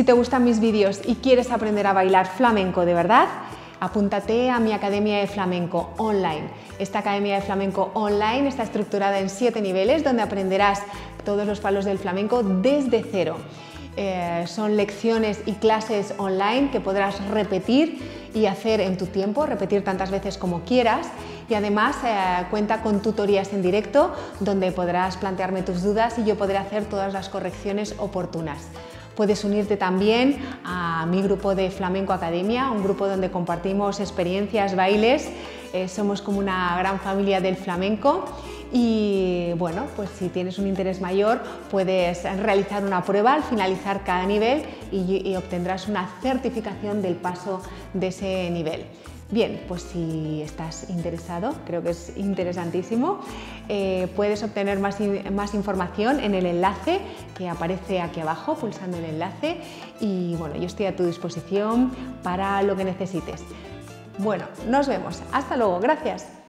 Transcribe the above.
te gustan mis vídeos y quieres aprender a bailar flamenco de verdad, apúntate a mi Academia de Flamenco Online. Esta Academia de Flamenco Online está estructurada en 7 niveles donde aprenderás todos los palos del flamenco desde cero. Son lecciones y clases online que podrás repetir y hacer en tu tiempo, repetir tantas veces como quieras, y además cuenta con tutorías en directo donde podrás plantearme tus dudas y yo podré hacer todas las correcciones oportunas. Puedes unirte también a mi grupo de Flamenco Academia, un grupo donde compartimos experiencias, bailes, somos como una gran familia del flamenco y bueno, pues si tienes un interés mayor puedes realizar una prueba al finalizar cada nivel y obtendrás una certificación del paso de ese nivel. Bien, pues si estás interesado, creo que es interesantísimo, puedes obtener más información en el enlace que aparece aquí abajo, pulsando el enlace, y bueno, yo estoy a tu disposición para lo que necesites. Bueno, nos vemos. Hasta luego. Gracias.